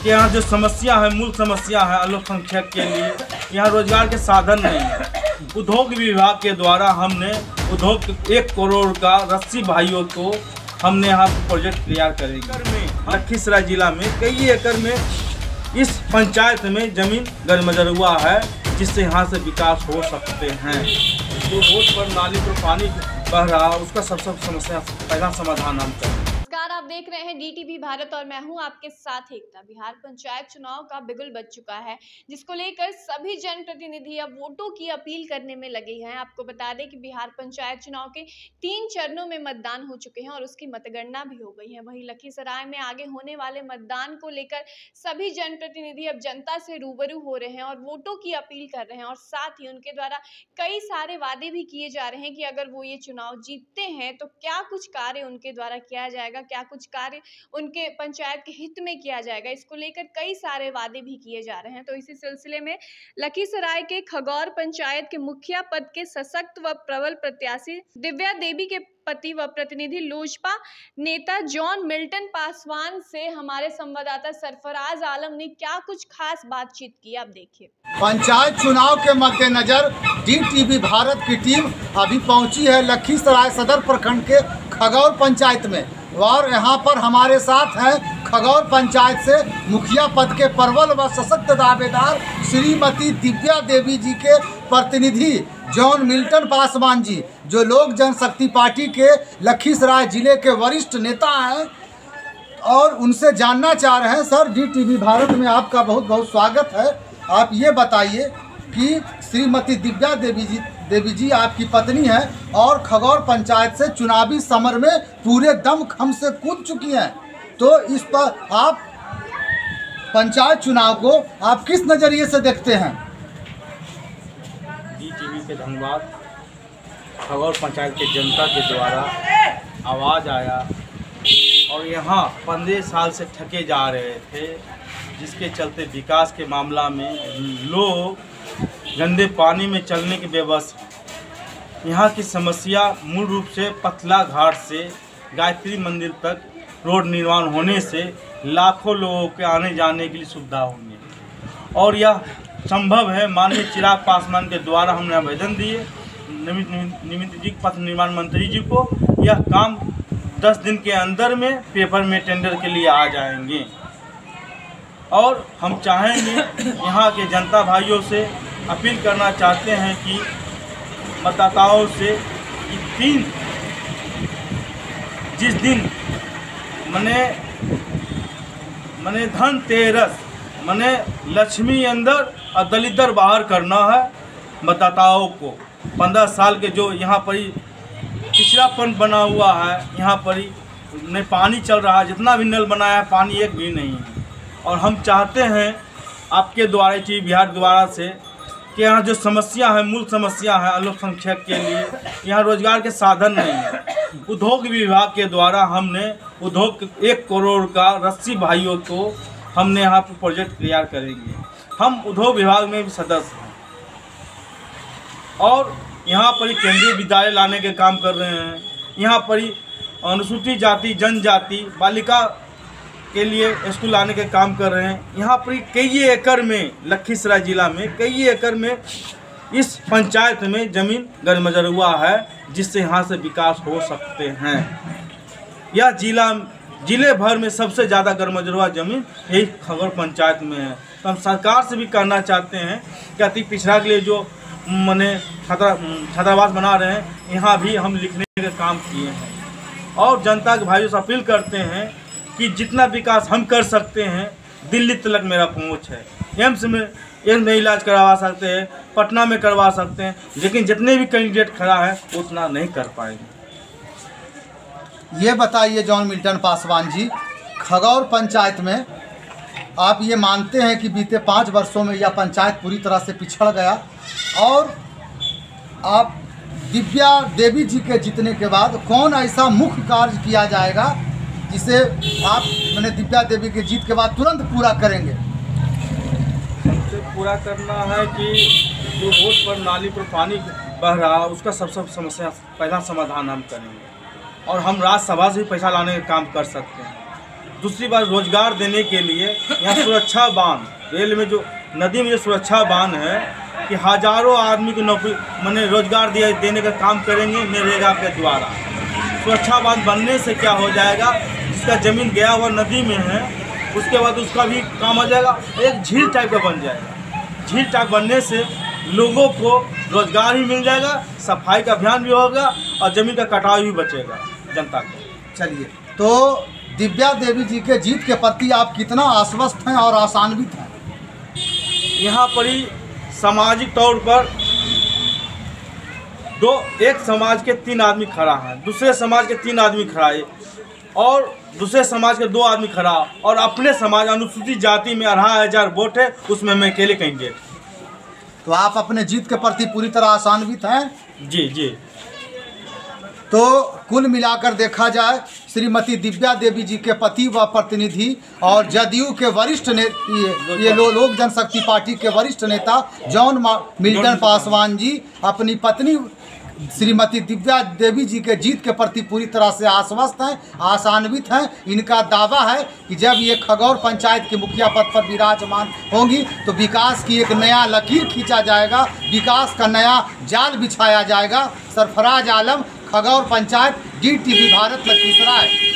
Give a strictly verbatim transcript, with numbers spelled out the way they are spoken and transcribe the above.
कि यहाँ जो समस्या है, मूल समस्या है अल्पसंख्यक के लिए, यहाँ रोजगार के साधन नहीं है। उद्योग विभाग के द्वारा हमने उद्योग एक करोड़ का रस्सी भाइयों को हमने यहाँ प्रोजेक्ट तैयार करेंगे। में लखीसराय जिला में कई एकड़ में इस पंचायत में जमीन गरमजरुआ है, जिससे यहाँ से विकास हो सकते हैं। जो रोड पर नाली पर पानी बह रहा है, उसका सबसे समस्या पहला समाधान हम करें। नमस्कार, आप देख रहे हैं डी टी वी भारत और मैं हूं आपके साथ एकता। बिहार पंचायत चुनाव का बिगुल बज चुका है, जिसको लेकर सभी जनप्रतिनिधि अब वोटों की अपील करने में लगे हैं। आपको बता दें कि बिहार पंचायत चुनाव के तीन चरणों में मतदान हो चुके हैं और उसकी मतगणना भी हो गई है। वहीं लखीसराय में आगे होने वाले मतदान को लेकर सभी जनप्रतिनिधि अब जनता से रूबरू हो रहे हैं और वोटों की अपील कर रहे हैं और साथ ही उनके द्वारा कई सारे वादे भी किए जा रहे हैं कि अगर वो ये चुनाव जीतते हैं तो क्या कुछ कार्य उनके द्वारा किया जाएगा, क्या कुछ कार्य उनके पंचायत के हित में किया जाएगा। इसको लेकर कई सारे वादे भी किए जा रहे हैं। तो इसी सिलसिले में लखीसराय के खगौर पंचायत के मुखिया पद के सशक्त व प्रबल प्रत्याशी दिव्या देवी के पति व प्रतिनिधि लोजपा नेता जॉन मिल्टन पासवान से हमारे संवाददाता सरफराज आलम ने क्या कुछ खास बातचीत की, आप देखिए। पंचायत चुनाव के मद्देनजर डी टी वी भारत की टीम अभी पहुंची है लखीसराय सदर प्रखंड के खगौर पंचायत में और यहाँ पर हमारे साथ हैं खगौर पंचायत से मुखिया पद के प्रबल व सशक्त दावेदार श्रीमती दिव्या देवी जी के प्रतिनिधि जॉन मिल्टन पासवान जी, जो लोक जनशक्ति पार्टी के लखीसराय जिले के वरिष्ठ नेता हैं और उनसे जानना चाह रहे हैं। Sir, D T V Bharat में आपका बहुत बहुत स्वागत है। आप ये बताइए कि श्रीमती दिव्या देवी जी देवी जी आपकी पत्नी है और खगौर पंचायत से चुनावी समर में पूरे दम खम से कूद चुकी हैं, तो इस पर आप पंचायत चुनाव को आप किस नज़रिए से देखते हैं? डी टी वी के धन्यवाद। खगौर पंचायत के जनता के द्वारा आवाज़ आया और यहाँ पंद्रह साल से ठके जा रहे थे, जिसके चलते विकास के मामला में लोग गंदे पानी में चलने के बेबस। यहाँ की समस्या मूल रूप से पथला घाट से गायत्री मंदिर तक रोड निर्माण होने से लाखों लोगों के आने जाने के लिए सुविधा होंगी और यह संभव है। माननीय चिराग पासवान के द्वारा हमने आवेदन दिए निमित जी पथ निर्माण मंत्री जी को, यह काम दस दिन के अंदर में पेपर में टेंडर के लिए आ जाएंगे और हम चाहेंगे यहाँ के जनता भाइयों से अपील करना चाहते हैं कि मतदाताओं से कि तीन जिस दिन मने मने धनतेरस मने लक्ष्मी अंदर और दलितर बाहर करना है मतदाताओं को। पंद्रह साल के जो यहाँ पर पिछड़ापन बना हुआ है, यहाँ पर न पानी चल रहा है, जितना भी नल बनाया है पानी एक भी नहीं है। और हम चाहते हैं आपके द्वारा टी बिहार द्वारा से कि यहाँ जो समस्या है, मूल समस्या है अल्पसंख्यक के लिए, यहाँ रोजगार के साधन नहीं है। उद्योग विभाग के द्वारा हमने उद्योग एक करोड़ का रस्सी भाइयों को हमने यहाँ पर प्रोजेक्ट तैयार करेंगे। हम उद्योग विभाग में भी सदस्य हैं और यहाँ पर केंद्रीय विद्यालय लाने के काम कर रहे हैं। यहाँ पर अनुसूचित जाति जनजाति बालिका के लिए स्कूल लाने के काम कर रहे हैं। यहाँ पर कई एकड़ में लखीसराय जिला में कई एकड़ में इस पंचायत में ज़मीन गरमजरुआ है, जिससे यहाँ से विकास हो सकते हैं। यह जिला जिले भर में सबसे ज़्यादा गरमजरुआ ज़मीन यही खगौर पंचायत में है। तो हम सरकार से भी कहना चाहते हैं कि अति पिछड़ा के लिए जो मने छात्रा छात्रावास बना रहे हैं, यहाँ भी हम लिखने का काम किए हैं और जनता के भाइयों से अपील करते हैं कि जितना विकास हम कर सकते हैं, दिल्ली तक मेरा पहुंच है। एम्स में एम्स में इलाज करवा सकते हैं, पटना में करवा सकते हैं, लेकिन जितने भी कैंडिडेट खड़ा है उतना नहीं कर पाएंगे। ये बताइए जॉन मिल्टन पासवान जी, खगौर पंचायत में आप ये मानते हैं कि बीते पाँच वर्षों में यह पंचायत पूरी तरह से पिछड़ गया और आप दिव्या देवी जी के जीतने के बाद कौन ऐसा मुख्य कार्य किया जाएगा जिसे आप मैंने दिव्या देवी के जीत के बाद तुरंत पूरा करेंगे? सबसे पूरा करना है कि जो रोड पर नाली पर पानी बह रहा है, उसका सबसे समस्या पहला समाधान हम करेंगे और हम राज्यसभा से भी पैसा लाने का काम कर सकते हैं। दूसरी बात रोजगार देने के लिए यहाँ सुरक्षा बांध रेल में जो नदी में जो सुरक्षा बांध है कि हजारों आदमी को नौकरी मैंने रोजगार दिया देने का काम करेंगे नरेगा के द्वारा। सुरक्षा बांध बनने से क्या हो जाएगा, जिसका ज़मीन गया हुआ नदी में है उसके बाद उसका भी काम हो जाएगा, एक झील टाइप का बन जाएगा। झील टाइप बनने से लोगों को रोजगार भी मिल जाएगा, सफाई का अभियान भी होगा और ज़मीन का कटाव भी बचेगा जनता को। चलिए, तो दिव्या देवी जी के जीत के प्रति आप कितना आश्वस्त हैं और आशान्वित हैं? यहाँ पर ही सामाजिक तौर पर दो एक समाज के तीन आदमी खड़ा हैं, दूसरे समाज के तीन आदमी खड़ा है और दूसरे समाज के दो आदमी खड़ा और अपने समाज अनुसूचित जाति में अढ़ाई हजार वोट है, उसमें मैं अकेले कैंडिडेट। तो आप अपने जीत के प्रति पूरी तरह आशान्वित हैं? जी जी। तो कुल मिलाकर देखा जाए, श्रीमती दिव्या देवी जी के पति व प्रतिनिधि और जदयू के वरिष्ठ ने ये, ये लो, लोक जनशक्ति पार्टी के वरिष्ठ नेता जॉन मिल्टन पासवान जी अपनी पत्नी श्रीमती दिव्या देवी जी के जीत के प्रति पूरी तरह से आश्वस्त हैं, आशान्वित हैं। इनका दावा है कि जब ये खगौर पंचायत के मुखिया पद पर विराजमान होंगी तो विकास की एक नया लकीर खींचा जाएगा, विकास का नया जाल बिछाया जाएगा। Sarfaraz Alam, Khagaur panchayat, D T V Bharat, Lakhisarai.